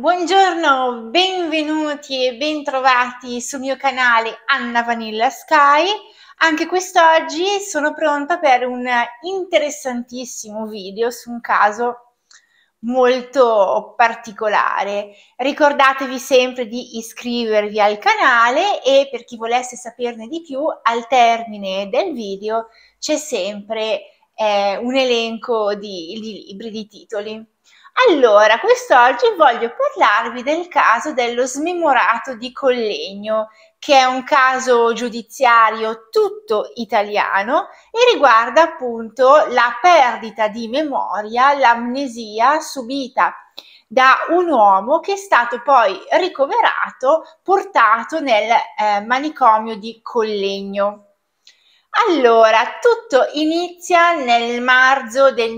Buongiorno, benvenuti e bentrovati sul mio canale Anna Vanilla Sky. Anche quest'oggi sono pronta per un interessantissimo video su un caso molto particolare. Ricordatevi sempre di iscrivervi al canale e per chi volesse saperne di più, al termine del video c'è sempre un elenco di libri, di titoli. Allora, quest'oggi voglio parlarvi del caso dello smemorato di Collegno, che è un caso giudiziario tutto italiano e riguarda appunto la perdita di memoria, l'amnesia subita da un uomo che è stato poi ricoverato, portato nel manicomio di Collegno. Allora, tutto inizia nel marzo del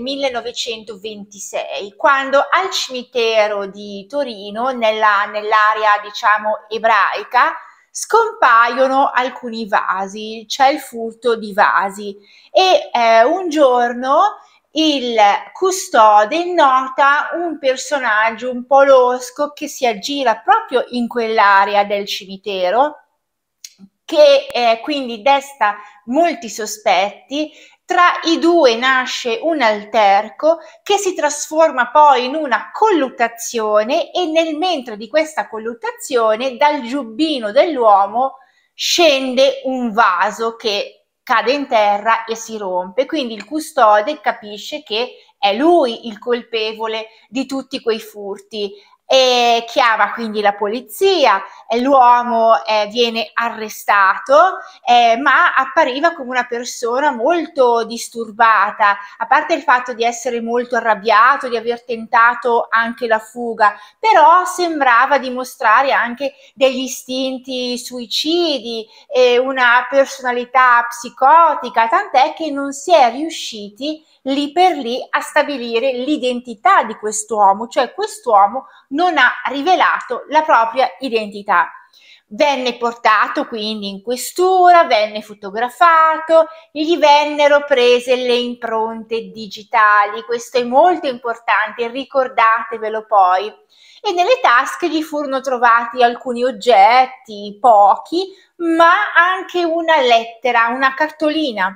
1926, quando al cimitero di Torino, nell'area diciamo ebraica, scompaiono alcuni vasi, c'è il furto di vasi e un giorno il custode nota un personaggio un po' losco che si aggira proprio in quell'area del cimitero, che quindi desta molti sospetti. Tra i due nasce un alterco che si trasforma poi in una colluttazione e nel mentre di questa colluttazione dal giubbino dell'uomo scende un vaso che cade in terra e si rompe, quindi il custode capisce che è lui il colpevole di tutti quei furti e chiama quindi la polizia, l'uomo viene arrestato, ma appariva come una persona molto disturbata, a parte il fatto di essere molto arrabbiato, di aver tentato anche la fuga, però sembrava dimostrare anche degli istinti suicidi, una personalità psicotica, tant'è che non si è riusciti lì per lì a stabilire l'identità di quest'uomo, cioè quest'uomo non ha rivelato la propria identità. Venne portato quindi in questura, venne fotografato, gli vennero prese le impronte digitali, questo è molto importante, ricordatevelo poi. E nelle tasche gli furono trovati alcuni oggetti, pochi, ma anche una lettera, una cartolina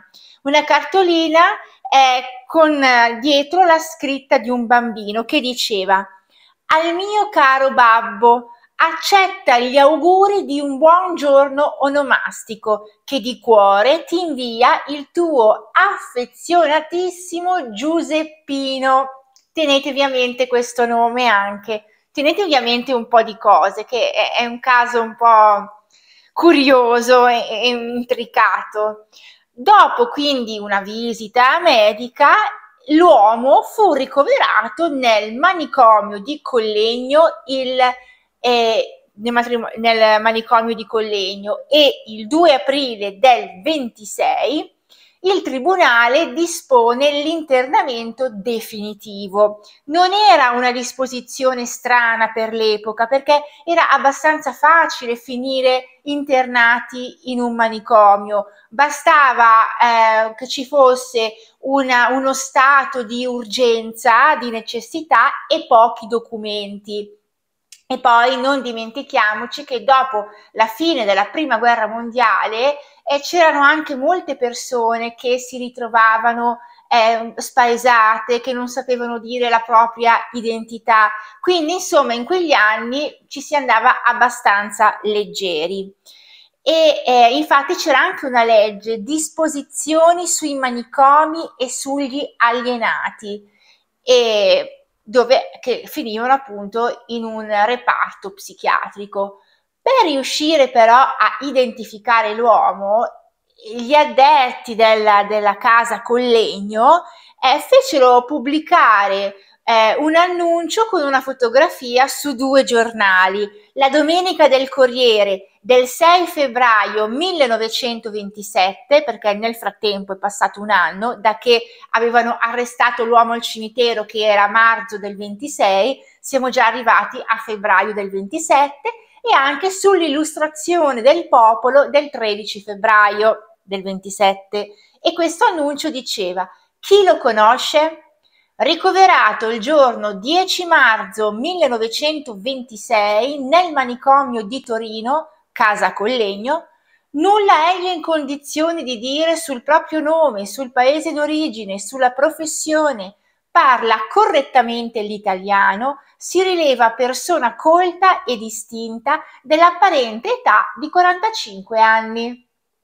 con dietro la scritta di un bambino che diceva: al mio caro babbo, accetta gli auguri di un buon giorno onomastico, che di cuore ti invia il tuo affezionatissimo Giuseppino. Tenetevi a mente questo nome anche, tenetevi a mente un po' di cose, che è un caso un po' curioso e intricato. Dopo quindi una visita medica, l'uomo fu ricoverato nel manicomio di Collegno nel manicomio di Collegno e il 2 aprile del 26 il tribunale dispone l'internamento definitivo. Non era una disposizione strana per l'epoca, perché era abbastanza facile finire internati in un manicomio. Bastava che ci fosse uno stato di urgenza, di necessità e pochi documenti. E poi non dimentichiamoci che dopo la fine della Prima Guerra Mondiale c'erano anche molte persone che si ritrovavano spaesate, che non sapevano dire la propria identità. Quindi, insomma, in quegli anni ci si andava abbastanza leggeri. E infatti c'era anche una legge, disposizioni sui manicomi e sugli alienati, che finivano appunto in un reparto psichiatrico. Per riuscire però a identificare l'uomo, gli addetti della casa Collegno fecero pubblicare un annuncio con una fotografia su 2 giornali. La Domenica del Corriere del 6 febbraio 1927, perché nel frattempo è passato un anno da che avevano arrestato l'uomo al cimitero, che era marzo del 26, siamo già arrivati a febbraio del 27, e anche sull'Illustrazione del Popolo del 13 febbraio del 27. E questo annuncio diceva: chi lo conosce? Ricoverato il giorno 10 marzo 1926 nel manicomio di Torino, Casa Collegno, nulla egli in condizione di dire sul proprio nome, sul paese d'origine, sulla professione, parla correttamente l'italiano, si rileva persona colta e distinta dell'apparente età di 45 anni.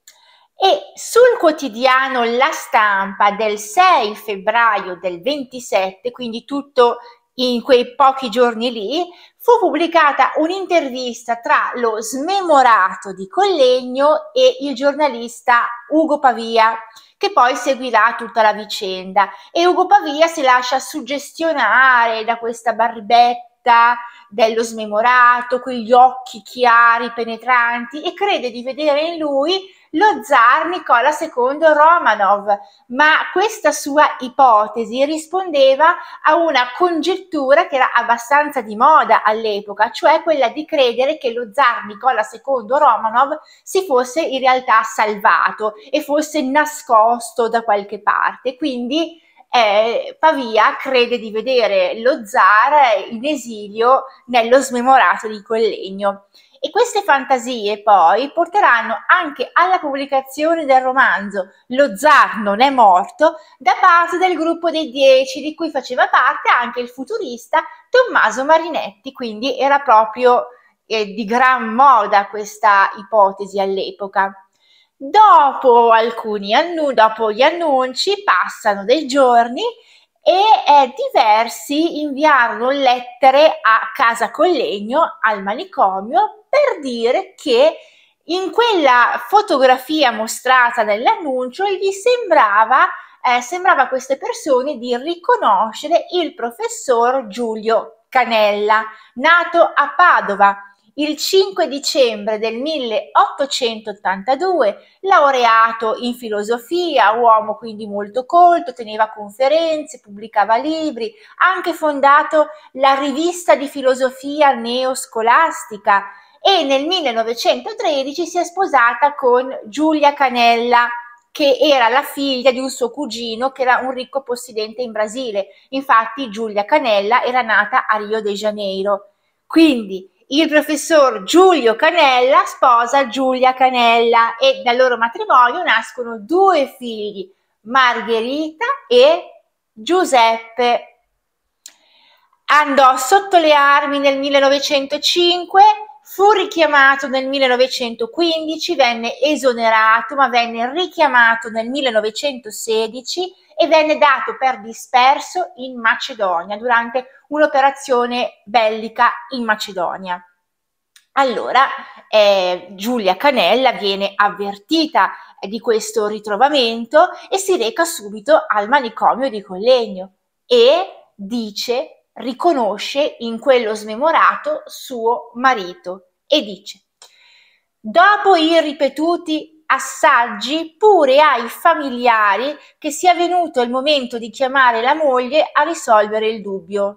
E sul quotidiano La Stampa del 6 febbraio del 27, quindi tutto in quei pochi giorni lì, fu pubblicata un'intervista tra lo smemorato di Collegno e il giornalista Ugo Pavia, che poi seguirà tutta la vicenda. E Ugo Pavia si lascia suggestionare da questa barbetta dello smemorato, quegli occhi chiari, penetranti, e crede di vedere in lui lo zar Nicola II Romanov, ma questa sua ipotesi rispondeva a una congettura che era abbastanza di moda all'epoca, cioè quella di credere che lo zar Nicola II Romanov si fosse in realtà salvato e fosse nascosto da qualche parte. Quindi Pavia crede di vedere lo zar in esilio nello smemorato di Collegno. E queste fantasie poi porteranno anche alla pubblicazione del romanzo Lo zar non è morto da parte del gruppo dei 10, di cui faceva parte anche il futurista Tommaso Marinetti, quindi era proprio di gran moda questa ipotesi all'epoca. Dopo gli annunci passano dei giorni e diversi inviarono lettere a Casa Collegno, al manicomio, per dire che in quella fotografia mostrata nell'annuncio gli sembrava a queste persone di riconoscere il professor Giulio Canella, nato a Padova il 5 dicembre del 1882, laureato in filosofia, uomo quindi molto colto, teneva conferenze, pubblicava libri, ha anche fondato la rivista di filosofia neoscolastica e nel 1913 si è sposata con Giulia Canella, che era la figlia di un suo cugino che era un ricco possidente in Brasile. Infatti Giulia Canella era nata a Rio de Janeiro. Quindi il professor Giulio Canella sposa Giulia Canella e dal loro matrimonio nascono 2 figli, Margherita e Giuseppe. Andò sotto le armi nel 1905, fu richiamato nel 1915, venne esonerato, ma venne richiamato nel 1916 e venne dato per disperso in Macedonia durante un'operazione bellica in Macedonia. Allora Giulia Canella viene avvertita di questo ritrovamento e si reca subito al manicomio di Collegno e riconosce in quello smemorato suo marito e dice: dopo i ripetuti assaggi pure ai familiari che sia venuto il momento di chiamare la moglie a risolvere il dubbio.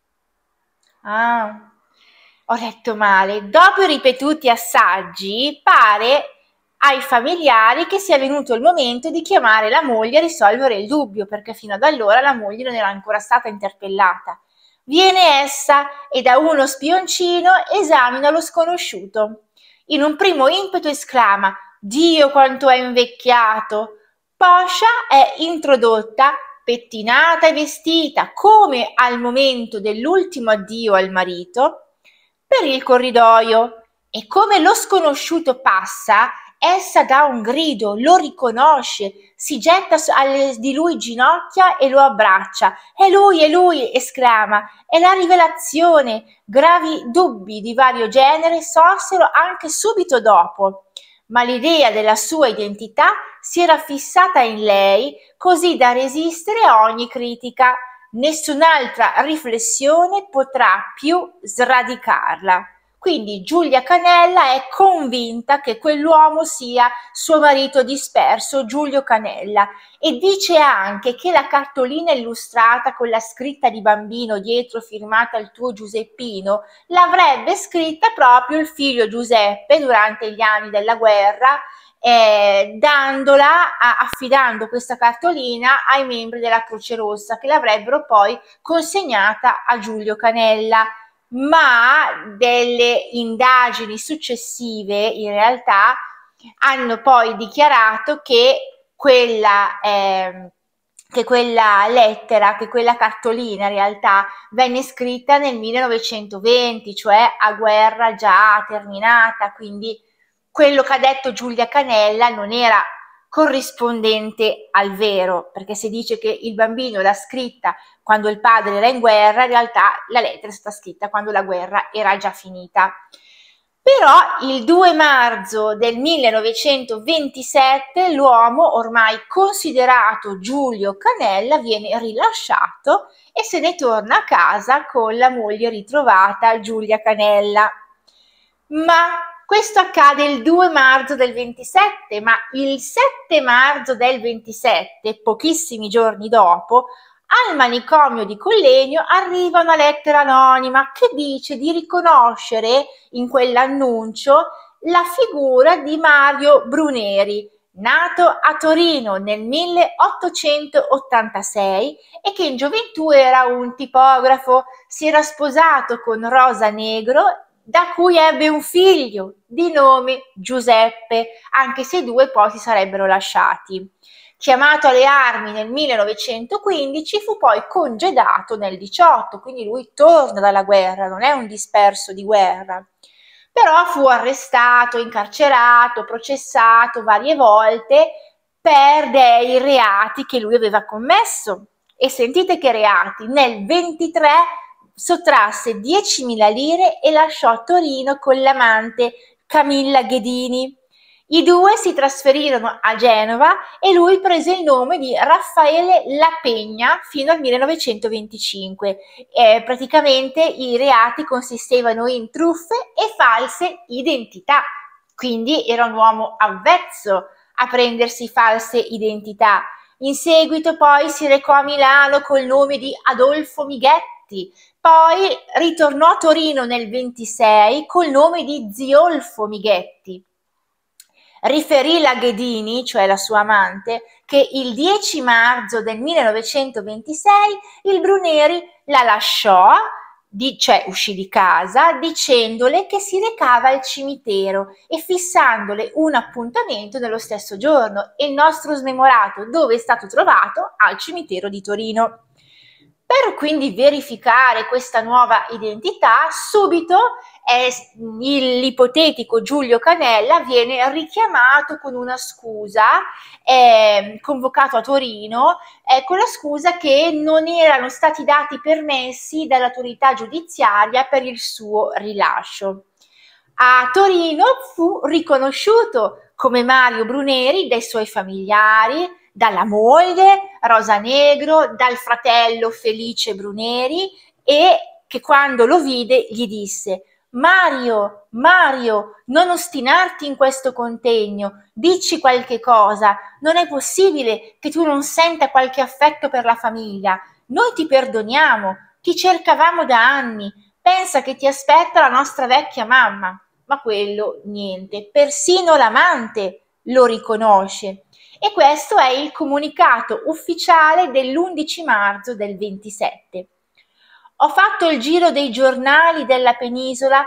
Ah, ho letto male. Dopo i ripetuti assaggi pare ai familiari che sia venuto il momento di chiamare la moglie a risolvere il dubbio, perché fino ad allora la moglie non era ancora stata interpellata. Viene essa e da uno spioncino esamina lo sconosciuto. In un primo impeto esclama: Dio quanto è invecchiato! Poscia è introdotta, pettinata e vestita come al momento dell'ultimo addio al marito, per il corridoio, e come lo sconosciuto passa, essa dà un grido, lo riconosce, si getta di lui ginocchia e lo abbraccia. È lui, esclama, è la rivelazione. Gravi dubbi di vario genere sorsero anche subito dopo, ma l'idea della sua identità si era fissata in lei così da resistere a ogni critica. Nessun'altra riflessione potrà più sradicarla. Quindi Giulia Canella è convinta che quell'uomo sia suo marito disperso, Giulio Canella, e dice anche che la cartolina illustrata con la scritta di bambino dietro firmata il tuo Giuseppino l'avrebbe scritta proprio il figlio Giuseppe durante gli anni della guerra affidando questa cartolina ai membri della Croce Rossa, che l'avrebbero poi consegnata a Giulio Canella. Ma delle indagini successive in realtà hanno poi dichiarato che quella lettera, che quella cartolina in realtà venne scritta nel 1920, cioè a guerra già terminata, quindi quello che ha detto Giulia Canella non era corrispondente al vero, perché se dice che il bambino l'ha scritta quando il padre era in guerra, in realtà la lettera è stata scritta quando la guerra era già finita. Però il 2 marzo del 1927 l'uomo ormai considerato Giulio Canella viene rilasciato e se ne torna a casa con la moglie ritrovata, Giulia Canella. Ma questo accade il 2 marzo del 27, ma il 7 marzo del 27, pochissimi giorni dopo, al manicomio di Collegno arriva una lettera anonima che dice di riconoscere in quell'annuncio la figura di Mario Bruneri, nato a Torino nel 1886 e che in gioventù era un tipografo, si era sposato con Rosa Negro, da cui ebbe un figlio di nome Giuseppe, anche se i due poi si sarebbero lasciati. Chiamato alle armi nel 1915, fu poi congedato nel 18, quindi lui torna dalla guerra, non è un disperso di guerra. Però fu arrestato, incarcerato, processato varie volte per dei reati che lui aveva commesso. E sentite che reati: nel 23 sottrasse 10.000 lire e lasciò Torino con l'amante Camilla Ghedini. I due si trasferirono a Genova e lui prese il nome di Raffaele La Pegna fino al 1925. Praticamente i reati consistevano in truffe e false identità, quindi era un uomo avvezzo a prendersi false identità. In seguito poi si recò a Milano col nome di Adolfo Mighetti, poi ritornò a Torino nel 26 col nome di Ziolfo Mighetti. Riferì la Ghedini, cioè la sua amante, che il 10 marzo del 1926 il Bruneri la lasciò, cioè uscì di casa, dicendole che si recava al cimitero e fissandole un appuntamento nello stesso giorno, e il nostro smemorato dove è stato trovato? Al cimitero di Torino. Per quindi verificare questa nuova identità, subito l'ipotetico Giulio Canella viene richiamato con una scusa, convocato a Torino, con la scusa che non erano stati dati permessi dall'autorità giudiziaria per il suo rilascio. A Torino fu riconosciuto come Mario Bruneri dai suoi familiari, dalla moglie Rosa Negro, dal fratello Felice Bruneri, e che quando lo vide gli disse: Mario, non ostinarti in questo contegno, dici qualche cosa, non è possibile che tu non senta qualche affetto per la famiglia, noi ti perdoniamo, ti cercavamo da anni, pensa che ti aspetta la nostra vecchia mamma. Ma quello niente, persino l'amante lo riconosce. E questo è il comunicato ufficiale dell'11 marzo del 27. Ho fatto il giro dei giornali della penisola,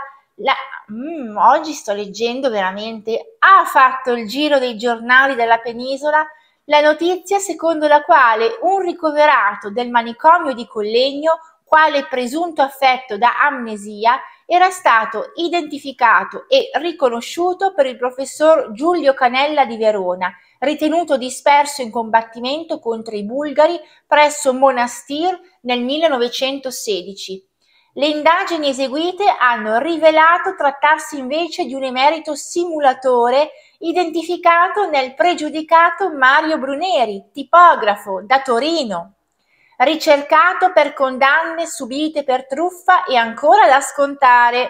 oggi sto leggendo veramente, ha fatto il giro dei giornali della penisola la notizia secondo la quale un ricoverato del manicomio di Collegno, quale presunto affetto da amnesia, era stato identificato e riconosciuto per il professor Giulio Canella di Verona, ritenuto disperso in combattimento contro i bulgari presso Monastir nel 1916. Le indagini eseguite hanno rivelato trattarsi invece di un emerito simulatore identificato nel pregiudicato Mario Bruneri, tipografo, da Torino, ricercato per condanne subite per truffa e ancora da scontare.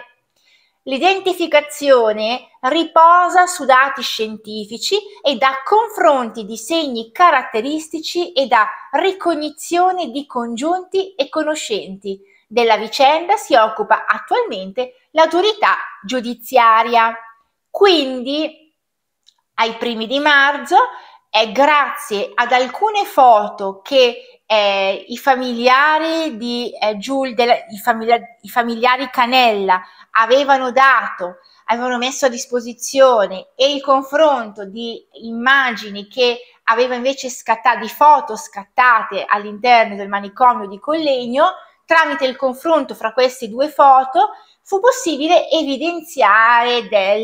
L'identificazione riposa su dati scientifici e da confronti di segni caratteristici e da ricognizione di congiunti e conoscenti. Della vicenda si occupa attualmente l'autorità giudiziaria. Quindi ai primi di marzo, è grazie ad alcune foto che i familiari di i familiari Canella avevano messo a disposizione, e il confronto di immagini che aveva invece di foto scattate all'interno del manicomio di Collegno. Tramite il confronto fra queste due foto fu possibile evidenziare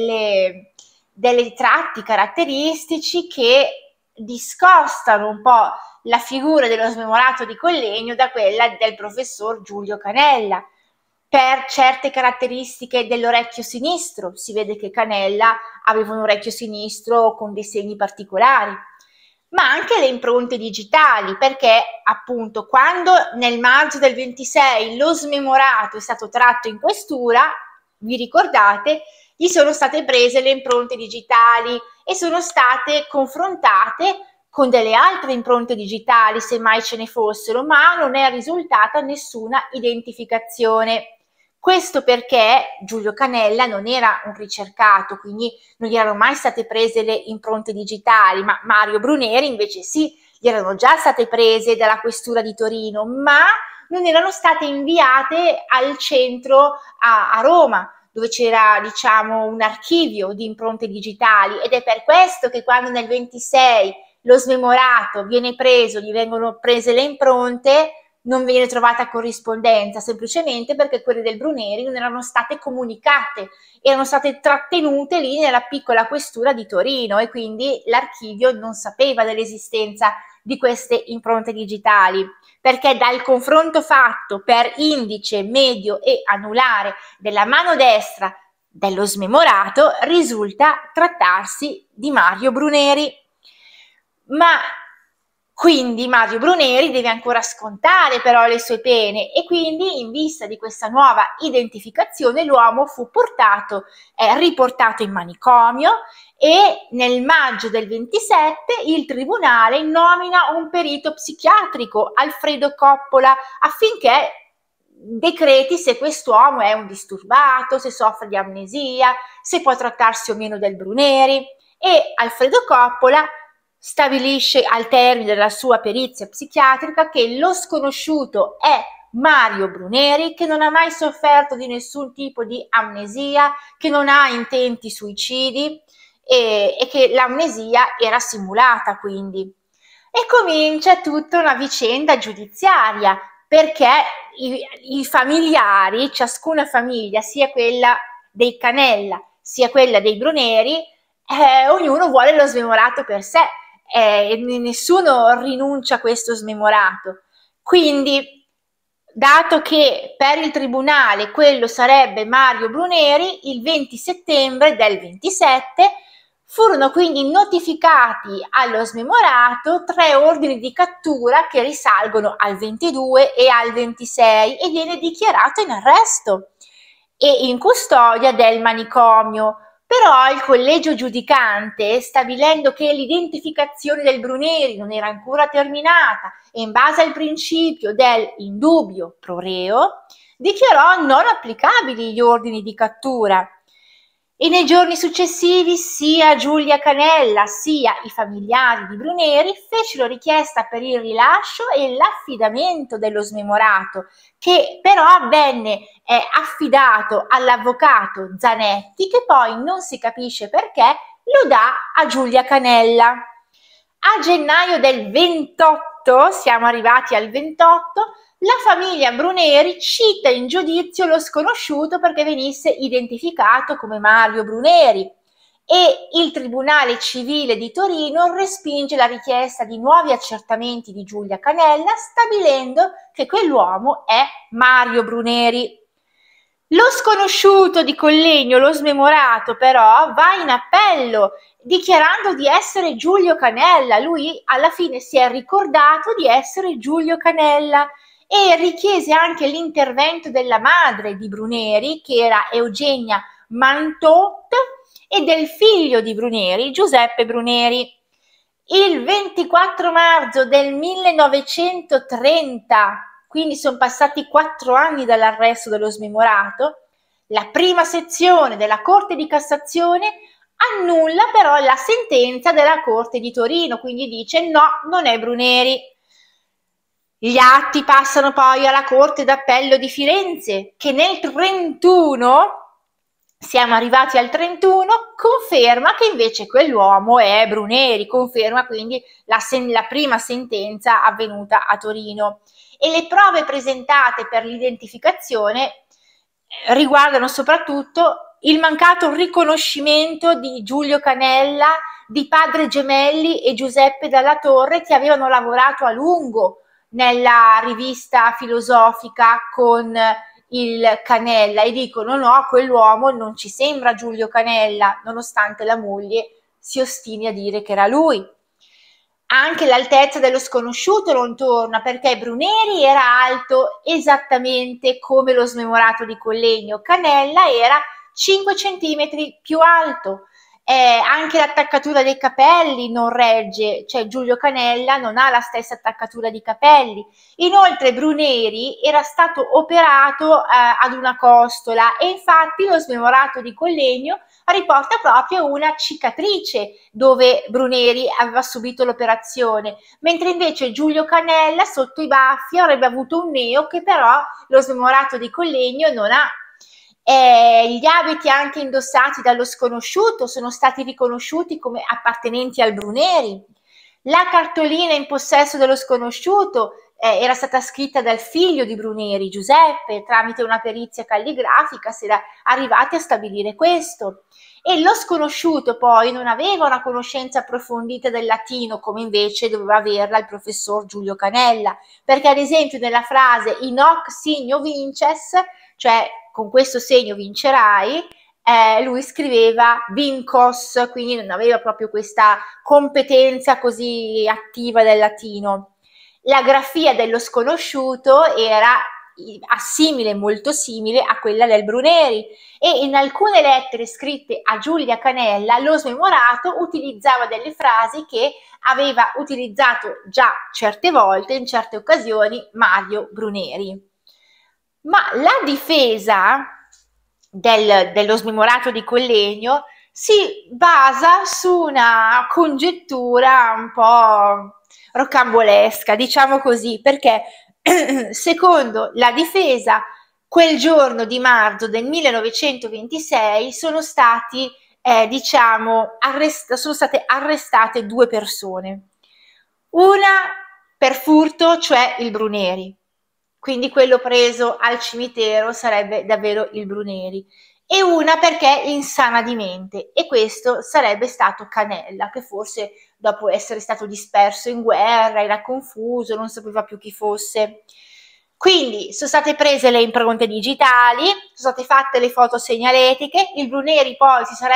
delle tratti caratteristici che discostano un po' la figura dello smemorato di Collegno da quella del professor Giulio Canella. Per certe caratteristiche dell'orecchio sinistro, si vede che Canella aveva un orecchio sinistro con dei segni particolari, ma anche le impronte digitali, perché appunto quando nel marzo del 26 lo smemorato è stato tratto in questura, vi ricordate, gli sono state prese le impronte digitali e sono state confrontate con delle altre impronte digitali, se mai ce ne fossero, ma non è risultata nessuna identificazione. Questo perché Giulio Canella non era un ricercato, quindi non gli erano mai state prese le impronte digitali, ma Mario Bruneri invece sì, gli erano già state prese dalla questura di Torino, ma non erano state inviate al centro a Roma, dove c'era, diciamo, un archivio di impronte digitali, ed è per questo che quando nel 26 lo smemorato viene preso, gli vengono prese le impronte, non viene trovata corrispondenza, semplicemente perché quelle del Bruneri non erano state comunicate, erano state trattenute lì nella piccola questura di Torino, e quindi l'archivio non sapeva dell'esistenza di queste impronte digitali, perché dal confronto fatto per indice, medio e anulare della mano destra dello smemorato risulta trattarsi di Mario Bruneri. Ma quindi Mario Bruneri deve ancora scontare però le sue pene, e quindi in vista di questa nuova identificazione l'uomo fu riportato in manicomio, e nel maggio del 27 il tribunale nomina un perito psichiatrico, Alfredo Coppola, affinché decreti se quest'uomo è un disturbato, se soffre di amnesia, se può trattarsi o meno del Bruneri. E Alfredo Coppola stabilisce al termine della sua perizia psichiatrica che lo sconosciuto è Mario Bruneri, che non ha mai sofferto di nessun tipo di amnesia, che non ha intenti suicidi e che l'amnesia era simulata, quindi. E comincia tutta una vicenda giudiziaria, perché i familiari, ciascuna famiglia, sia quella dei Canella sia quella dei Bruneri, ognuno vuole lo smemorato per sé, nessuno rinuncia a questo smemorato. Quindi, dato che per il tribunale quello sarebbe Mario Bruneri, il 20 settembre del 27 furono quindi notificati allo smemorato 3 ordini di cattura che risalgono al 22 e al 26, e viene dichiarato in arresto e in custodia del manicomio. Però il collegio giudicante, stabilendo che l'identificazione del Bruneri non era ancora terminata e in base al principio del indubio pro reo, dichiarò non applicabili gli ordini di cattura. E nei giorni successivi sia Giulia Canella sia i familiari di Bruneri fecero richiesta per il rilascio e l'affidamento dello smemorato, che però venne affidato all'avvocato Zanetti, che poi non si capisce perché lo dà a Giulia Canella. A gennaio del 28, siamo arrivati al 28, la famiglia Bruneri cita in giudizio lo sconosciuto perché venisse identificato come Mario Bruneri, e il Tribunale Civile di Torino respinge la richiesta di nuovi accertamenti di Giulia Canella, stabilendo che quell'uomo è Mario Bruneri. Lo sconosciuto di Collegno, lo smemorato, però va in appello dichiarando di essere Giulio Canella. Lui alla fine si è ricordato di essere Giulio Canella e richiese anche l'intervento della madre di Bruneri, che era Eugenia Mantot, e del figlio di Bruneri, Giuseppe Bruneri. Il 24 marzo del 1930, quindi sono passati 4 anni dall'arresto dello smemorato, la prima sezione della Corte di Cassazione annulla però la sentenza della Corte di Torino, quindi dice no, non è Bruneri. Gli atti passano poi alla Corte d'Appello di Firenze, che nel 31, siamo arrivati al 31, conferma che invece quell'uomo è Bruneri, conferma quindi la prima sentenza avvenuta a Torino. E le prove presentate per l'identificazione riguardano soprattutto il mancato riconoscimento di Giulio Canella, di Padre Gemelli e Giuseppe Dalla Torre, che avevano lavorato a lungo nella rivista filosofica con il Canella, e dicono no, quell'uomo non ci sembra Giulio Canella, nonostante la moglie si ostini a dire che era lui. Anche l'altezza dello sconosciuto non torna, perché Bruneri era alto esattamente come lo smemorato di Collegno, Canella era 5 centimetri più alto. Anche l'attaccatura dei capelli non regge, cioè Giulio Canella non ha la stessa attaccatura di capelli. Inoltre Bruneri era stato operato ad una costola, e infatti lo smemorato di Collegno riporta proprio una cicatrice dove Bruneri aveva subito l'operazione, mentre invece Giulio Canella sotto i baffi avrebbe avuto un neo che però lo smemorato di Collegno non ha. Gli abiti anche indossati dallo sconosciuto sono stati riconosciuti come appartenenti al Bruneri. La cartolina in possesso dello sconosciuto era stata scritta dal figlio di Bruneri, Giuseppe, tramite una perizia calligrafica si era arrivati a stabilire questo. E lo sconosciuto poi non aveva una conoscenza approfondita del latino, come invece doveva averla il professor Giulio Canella, perché ad esempio nella frase in hoc signo vinces, cioè con questo segno vincerai, lui scriveva vincos, quindi non aveva proprio questa competenza così attiva del latino. La grafia dello sconosciuto era molto simile a quella del Bruneri, e in alcune lettere scritte a Giulia Canella lo smemorato utilizzava delle frasi che aveva utilizzato già certe volte, in certe occasioni, Mario Bruneri. Ma la difesa dello smemorato di Collegno si basa su una congettura un po' rocambolesca, diciamo così, perché secondo la difesa quel giorno di marzo del 1926 sono state arrestate 2 persone. Una per furto, cioè il Bruneri, quindi quello preso al cimitero sarebbe davvero il Bruneri, e una perché insana di mente, e questo sarebbe stato Canella, che forse dopo essere stato disperso in guerra era confuso, non sapeva più chi fosse. Quindi sono state prese le impronte digitali, sono state fatte le foto segnaletiche, il Bruneri poi si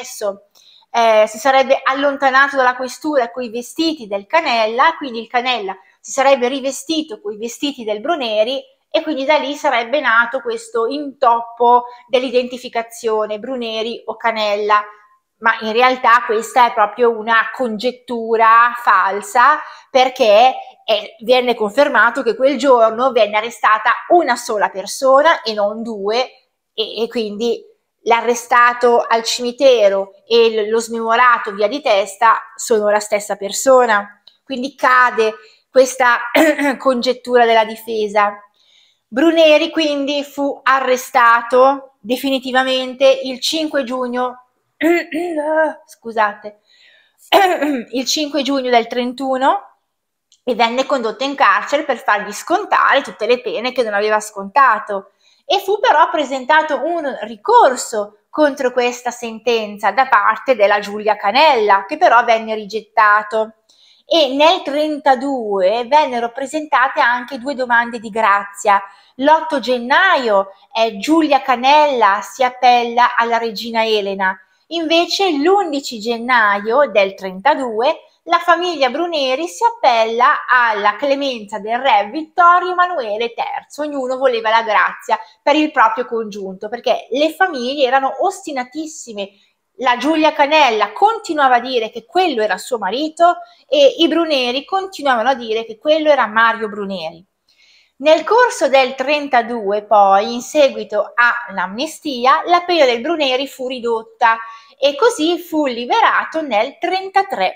sarebbe allontanato dalla questura coi vestiti del Canella, quindi il Canella si sarebbe rivestito coi vestiti del Bruneri, e quindi da lì sarebbe nato questo intoppo dell'identificazione Bruneri o Canella, ma in realtà questa è proprio una congettura falsa, perché venne confermato che quel giorno venne arrestata una sola persona e non 2, e quindi l'arrestato al cimitero e lo smemorato via di testa sono la stessa persona, quindi cade questa congettura della difesa. Bruneri quindi fu arrestato definitivamente il 5 giugno scusate, il 5 giugno del 31, e venne condotto in carcere per fargli scontare tutte le pene che non aveva scontato, e fu però presentato un ricorso contro questa sentenza da parte della Giulia Canella, che però venne rigettato. E nel 32 vennero presentate anche 2 domande di grazia. L'8 gennaio Giulia Canella si appella alla regina Elena, invece l'11 gennaio del 32 la famiglia Bruneri si appella alla clemenza del re Vittorio Emanuele III, ognuno voleva la grazia per il proprio congiunto, perché le famiglie erano ostinatissime. La Giulia Canella continuava a dire che quello era suo marito, e i Bruneri continuavano a dire che quello era Mario Bruneri. Nel corso del 32 poi, in seguito all'amnistia, la pena del Bruneri fu ridotta, e così fu liberato nel 1933.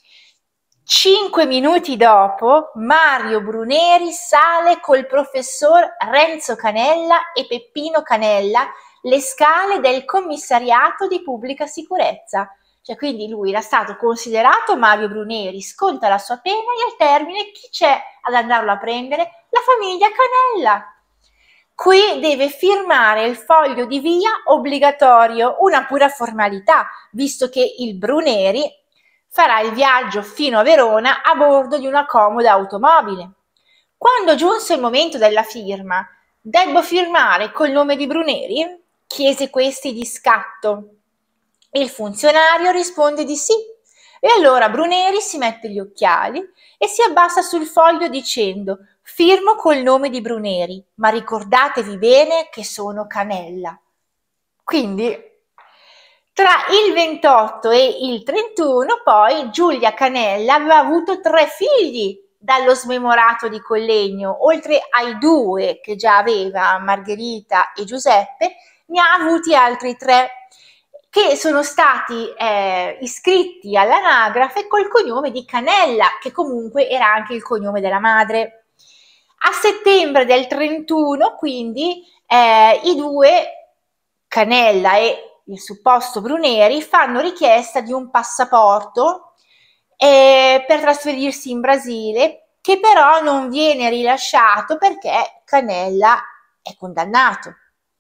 5 minuti dopo, Mario Bruneri sale col professor Renzo Canella e Peppino Canella le scale del commissariato di pubblica sicurezza. Cioè, quindi lui era stato considerato Mario Bruneri, sconta la sua pena e al termine chi c'è ad andarlo a prendere? La famiglia Canella. Qui deve firmare il foglio di via obbligatorio, una pura formalità, visto che il Bruneri farà il viaggio fino a Verona a bordo di una comoda automobile. Quando giunse il momento della firma, debbo firmare col nome di Bruneri? Chiese questi di scatto. Il funzionario risponde di sì. E allora Bruneri si mette gli occhiali e si abbassa sul foglio dicendo: firmo col nome di Bruneri, ma ricordatevi bene che sono Canella. Quindi tra il 28 e il 31 poi Giulia Canella aveva avuto 3 figli dallo smemorato di Collegno, oltre ai 2 che già aveva Margherita e Giuseppe, ne ha avuti altri 3 che sono stati iscritti all'anagrafe col cognome di Canella, che comunque era anche il cognome della madre. A settembre del 31, quindi, i 2, Canella e il supposto Bruneri, fanno richiesta di un passaporto per trasferirsi in Brasile, che però non viene rilasciato perché Canella è condannato.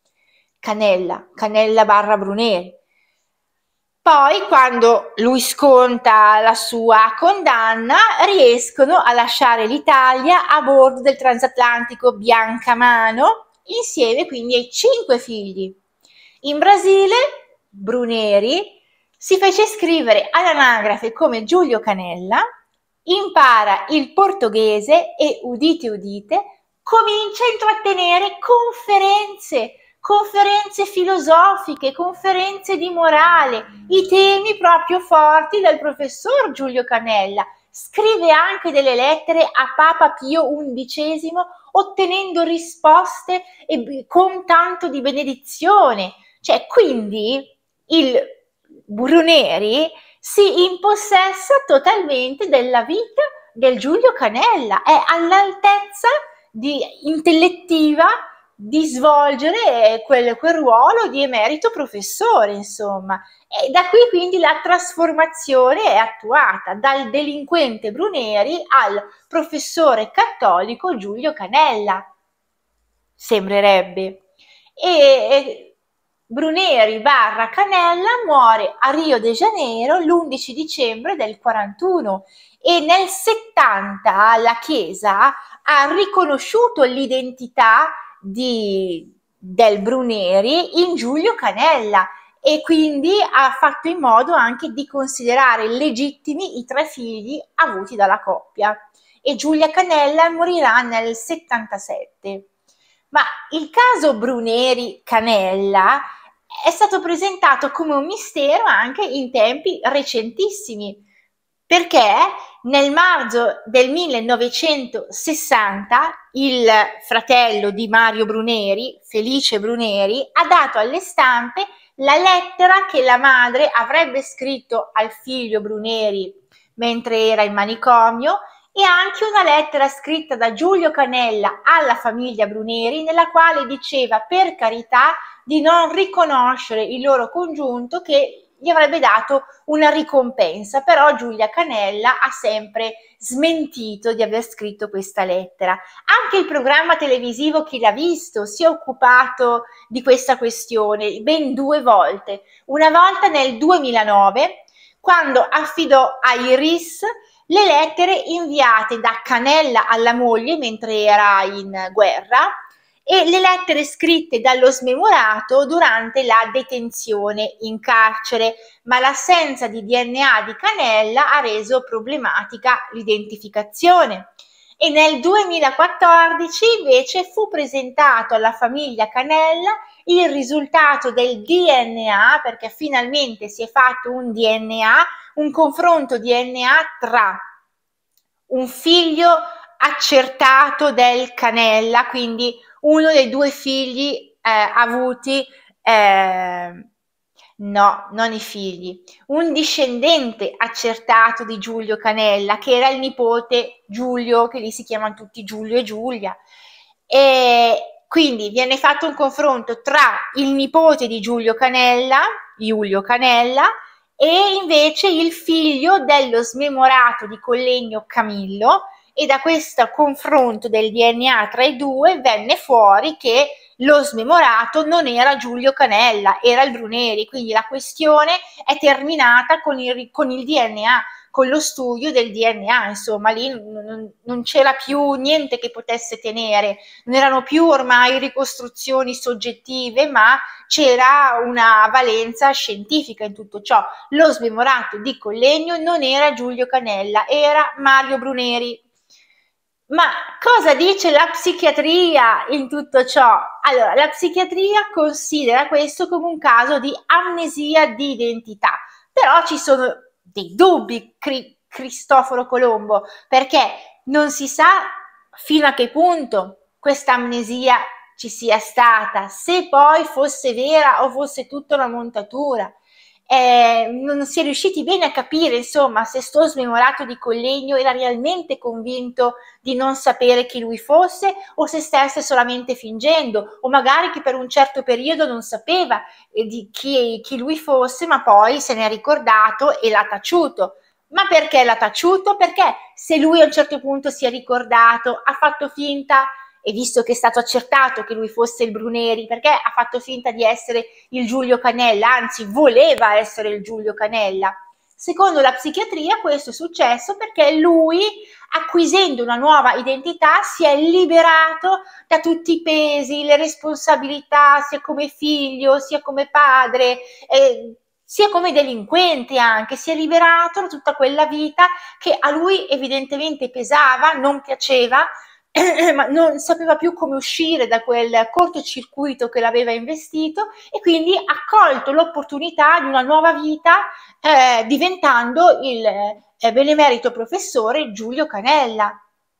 Canella barra Bruneri. Poi, quando lui sconta la sua condanna, riescono a lasciare l'Italia a bordo del transatlantico Biancamano, insieme quindi ai 5 figli. In Brasile, Bruneri si fece scrivere all'anagrafe come Giulio Canella, impara il portoghese e, udite udite, comincia a intrattenere conferenze filosofiche, conferenze di morale, i temi proprio forti del professor Giulio Canella. Scrive anche delle lettere a Papa Pio XI, ottenendo risposte con tanto di benedizione. Cioè, quindi il Bruneri si impossessa totalmente della vita del Giulio Canella, è all'altezza intellettiva di svolgere quel ruolo di emerito professore, insomma. E da qui quindi la trasformazione è attuata dal delinquente Bruneri al professore cattolico Giulio Canella, sembrerebbe. E Bruneri barra Canella muore a Rio de Janeiro l'11 dicembre del 41 e nel 70 la Chiesa ha riconosciuto l'identità del Bruneri in Giulio Canella e quindi ha fatto in modo anche di considerare legittimi i 3 figli avuti dalla coppia. E Giulia Canella morirà nel 77. Ma il caso Bruneri-Canella è stato presentato come un mistero anche in tempi recentissimi, perché nel marzo del 1960 il fratello di Mario Bruneri, Felice Bruneri, ha dato alle stampe la lettera che la madre avrebbe scritto al figlio Bruneri mentre era in manicomio e anche una lettera scritta da Giulio Canella alla famiglia Bruneri nella quale diceva per carità di non riconoscere il loro congiunto che gli avrebbe dato una ricompensa, però Giulia Canella ha sempre smentito di aver scritto questa lettera. Anche il programma televisivo Chi l'ha visto si è occupato di questa questione ben 2 volte, una volta nel 2009 quando affidò a Iris le lettere inviate da Canella alla moglie mentre era in guerra e le lettere scritte dallo smemorato durante la detenzione in carcere, ma l'assenza di DNA di Canella ha reso problematica l'identificazione. E nel 2014 invece fu presentato alla famiglia Canella il risultato del DNA, perché finalmente si è fatto un DNA, un confronto DNA tra un figlio accertato del Canella, quindi uno dei 2 figli avuti No, non i figli. Un discendente accertato di Giulio Canella, che era il nipote Giulio, che lì si chiamano tutti Giulio e Giulia. E quindi viene fatto un confronto tra il nipote di Giulio Canella, Iulio Canella, e invece il figlio dello smemorato di Collegno Camillo, e da questo confronto del DNA tra i due venne fuori che lo smemorato non era Giulio Canella, era il Bruneri, quindi la questione è terminata con il DNA, con lo studio del DNA, insomma lì non c'era più niente che potesse tenere, non erano più ormai ricostruzioni soggettive, ma c'era una valenza scientifica in tutto ciò. Lo smemorato di Collegno non era Giulio Canella, era Mario Bruneri. Ma cosa dice la psichiatria in tutto ciò? Allora, la psichiatria considera questo come un caso di amnesia di identità, però ci sono dei dubbi, Cristoforo Colombo, perché non si sa fino a che punto questa amnesia ci sia stata, se poi fosse vera o fosse tutta una montatura. Non si è riusciti bene a capire, insomma, se sto smemorato di Collegno era realmente convinto di non sapere chi lui fosse o se stesse solamente fingendo, o magari che per un certo periodo non sapeva di chi lui fosse, ma poi se ne è ricordato e l'ha taciuto. Ma perché l'ha taciuto? Perché se lui a un certo punto si è ricordato, ha fatto finta, e visto che è stato accertato che lui fosse il Bruneri, perché ha fatto finta di essere il Giulio Canella, anzi voleva essere il Giulio Canella. Secondo la psichiatria questo è successo perché lui, acquisendo una nuova identità, si è liberato da tutti i pesi, le responsabilità, sia come figlio, sia come padre, sia come delinquente anche, si è liberato da tutta quella vita che a lui evidentemente pesava, non piaceva, ma non sapeva più come uscire da quel cortocircuito che l'aveva investito e quindi ha colto l'opportunità di una nuova vita diventando il benemerito professore Giulio Canella.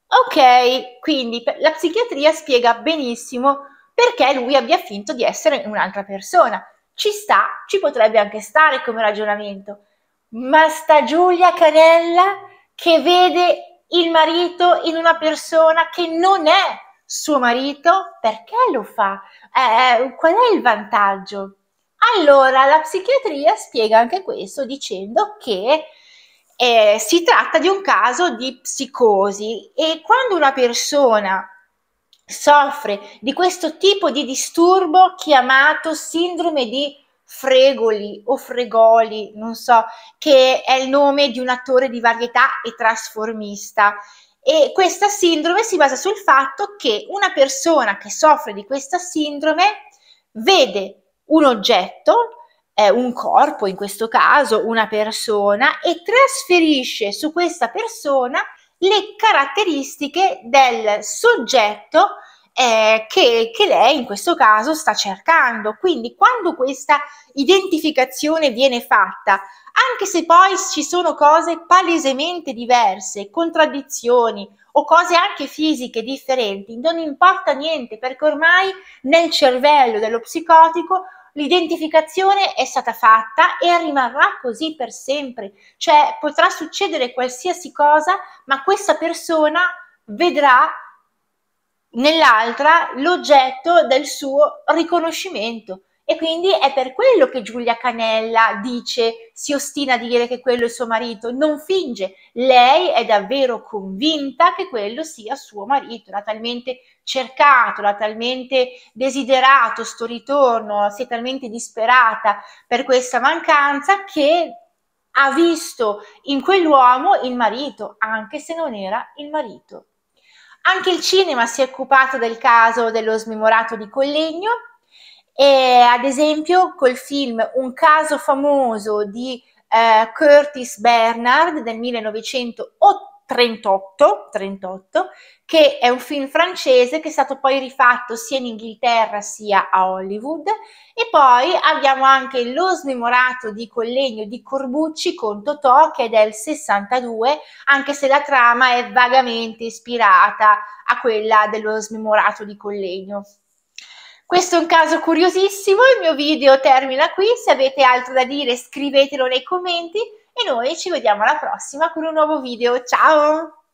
Ok, quindi la psichiatria spiega benissimo perché lui abbia finto di essere un'altra persona. Ci sta, ci potrebbe anche stare come ragionamento, ma sta Giulia Canella che vede il marito in una persona che non è suo marito, perché lo fa? Qual è il vantaggio? Allora, la psichiatria spiega anche questo dicendo che si tratta di un caso di psicosi e quando una persona soffre di questo tipo di disturbo chiamato sindrome di Fregoli o Fregoli, non so, che è il nome di un attore di varietà e trasformista. E questa sindrome si basa sul fatto che una persona che soffre di questa sindrome vede un oggetto, un corpo in questo caso, una persona, e trasferisce su questa persona le caratteristiche del soggetto che lei in questo caso sta cercando. Quindi quando questa identificazione viene fatta, anche se poi ci sono cose palesemente diverse, contraddizioni o cose anche fisiche differenti, non importa niente perché ormai nel cervello dello psicotico l'identificazione è stata fatta e rimarrà così per sempre, cioè potrà succedere qualsiasi cosa, ma questa persona vedrà nell'altra l'oggetto del suo riconoscimento. E quindi è per quello che Giulia Canella si ostina a dire che quello è suo marito, non finge, lei è davvero convinta che quello sia suo marito, l'ha talmente cercato, l'ha talmente desiderato sto ritorno, si è talmente disperata per questa mancanza che ha visto in quell'uomo il marito, anche se non era il marito. Anche il cinema si è occupato del caso dello smemorato di Collegno, e ad esempio col film Un caso famoso di Curtis Bernard del 1938, che è un film francese che è stato poi rifatto sia in Inghilterra sia a Hollywood. E poi abbiamo anche Lo smemorato di Collegno di Corbucci con Totò, che è del 62, anche se la trama è vagamente ispirata a quella dello smemorato di Collegno. Questo è un caso curiosissimo, il mio video termina qui, se avete altro da dire scrivetelo nei commenti e noi ci vediamo alla prossima con un nuovo video. Ciao!